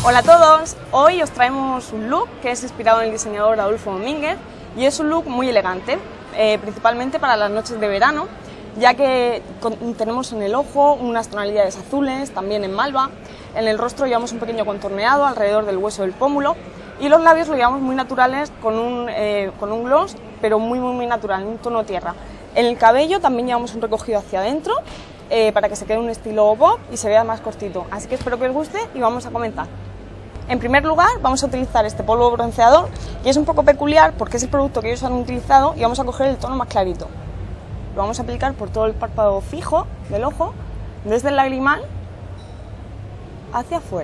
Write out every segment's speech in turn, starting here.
Hola a todos, hoy os traemos un look que es inspirado en el diseñador Adolfo Domínguez y es un look muy elegante, principalmente para las noches de verano, ya que tenemos en el ojo unas tonalidades azules, también en malva, en el rostro llevamos un pequeño contorneado alrededor del hueso del pómulo y los labios lo llevamos muy naturales con un gloss, pero muy natural, un tono tierra. En el cabello también llevamos un recogido hacia adentro para que se quede un estilo bob y se vea más cortito, así que espero que os guste y vamos a comenzar. En primer lugar vamos a utilizar este polvo bronceador y es un poco peculiar porque es el producto que ellos han utilizado y vamos a coger el tono más clarito. Lo vamos a aplicar por todo el párpado fijo del ojo, desde el lagrimal hacia afuera.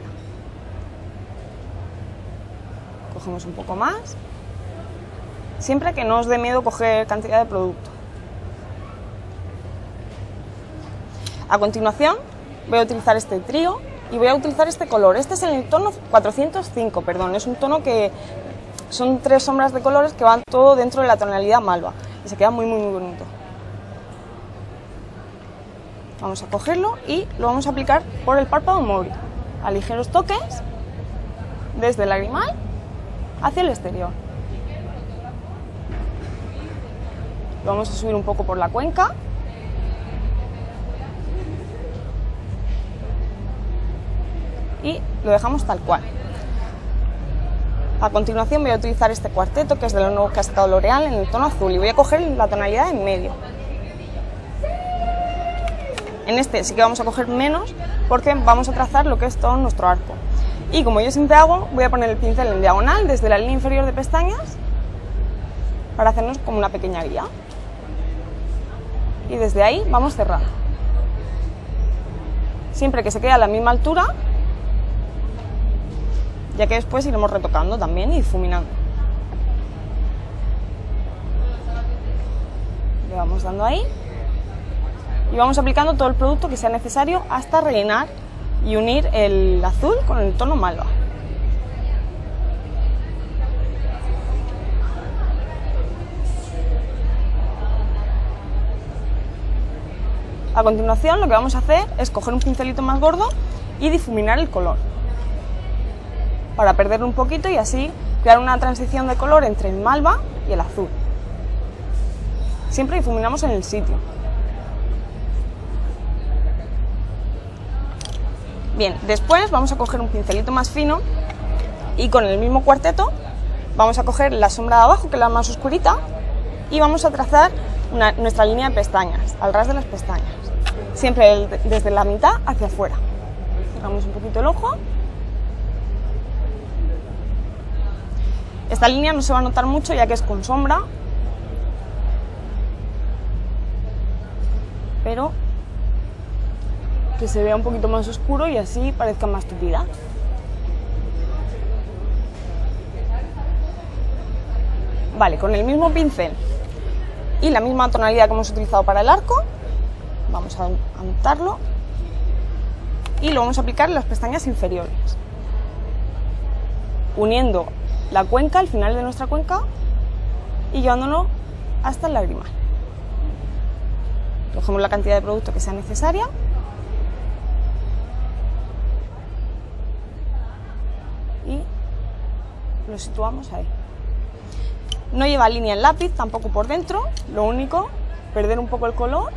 Cogemos un poco más, siempre que no os dé miedo coger cantidad de producto. A continuación voy a utilizar este trío y voy a utilizar este color. Este es en el tono 405, perdón, es un tono que son 3 sombras de colores que van todo dentro de la tonalidad malva y se queda muy bonito. Vamos a cogerlo y lo vamos a aplicar por el párpado móvil, a ligeros toques, desde el lagrimal hacia el exterior. Lo vamos a subir un poco por la cuenca. Y lo dejamos tal cual. A continuación voy a utilizar este cuarteto que es de los nuevos que ha sacado L'Oréal en el tono azul y voy a coger la tonalidad en medio. En este sí que vamos a coger menos porque vamos a trazar lo que es todo nuestro arco. Y como yo siempre hago, voy a poner el pincel en diagonal desde la línea inferior de pestañas para hacernos como una pequeña guía. Y desde ahí vamos cerrando. Siempre que se quede a la misma altura, ya que después iremos retocando también y difuminando. Le vamos dando ahí y vamos aplicando todo el producto que sea necesario hasta rellenar y unir el azul con el tono malva. A continuación lo que vamos a hacer es coger un pincelito más gordo y difuminar el color, para perderlo un poquito y así crear una transición de color entre el malva y el azul. Siempre difuminamos en el sitio. Bien, después vamos a coger un pincelito más fino y con el mismo cuarteto vamos a coger la sombra de abajo, que es la más oscurita, y vamos a trazar nuestra línea de pestañas, al ras de las pestañas. Siempre desde la mitad hacia afuera. Cerramos un poquito el ojo. Esta línea no se va a notar mucho ya que es con sombra, pero que se vea un poquito más oscuro y así parezca más tupida. Vale, con el mismo pincel y la misma tonalidad que hemos utilizado para el arco, vamos a untarlo y lo vamos a aplicar en las pestañas inferiores, uniendo la cuenca, al final de nuestra cuenca, y llevándolo hasta el lagrimal. Cogemos la cantidad de producto que sea necesaria y lo situamos ahí. No lleva línea el lápiz, tampoco por dentro, lo único, perder un poco el color.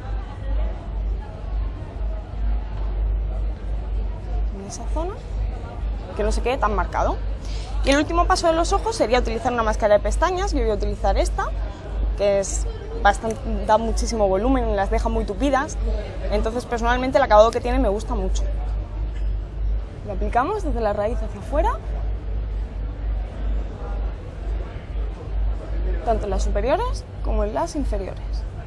En esa zona, que no se quede tan marcado. Y el último paso de los ojos sería utilizar una máscara de pestañas. Yo voy a utilizar esta, que es da muchísimo volumen y las deja muy tupidas. Entonces personalmente el acabado que tiene me gusta mucho. Lo aplicamos desde la raíz hacia afuera, tanto en las superiores como en las inferiores.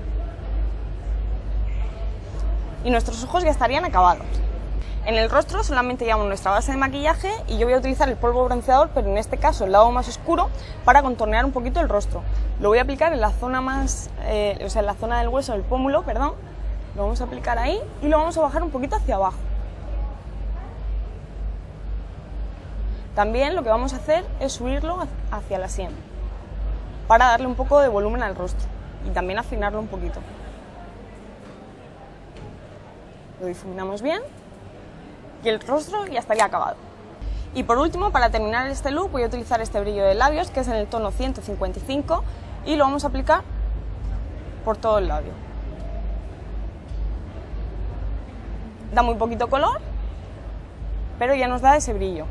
Y nuestros ojos ya estarían acabados. En el rostro solamente llevamos nuestra base de maquillaje y yo voy a utilizar el polvo bronceador, pero en este caso el lado más oscuro, para contornear un poquito el rostro. Lo voy a aplicar en la zona más, en la zona del hueso del pómulo, perdón. Lo vamos a aplicar ahí y lo vamos a bajar un poquito hacia abajo. También lo que vamos a hacer es subirlo hacia la sien, para darle un poco de volumen al rostro y también afinarlo un poquito. Lo difuminamos bien y el rostro ya estaría acabado. Y por último, para terminar este look, voy a utilizar este brillo de labios, que es en el tono 155, y lo vamos a aplicar por todo el labio. Da muy poquito color, pero ya nos da ese brillo.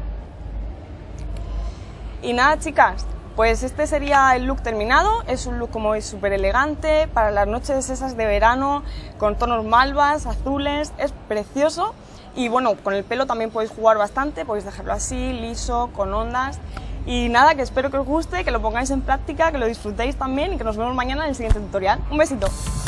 Y nada, chicas, pues este sería el look terminado. Es un look, como veis, súper elegante para las noches esas de verano, con tonos malvas, azules, es precioso. Y bueno, con el pelo también podéis jugar bastante, podéis dejarlo así, liso, con ondas. Y nada, que espero que os guste, que lo pongáis en práctica, que lo disfrutéis también y que nos vemos mañana en el siguiente tutorial. Un besito.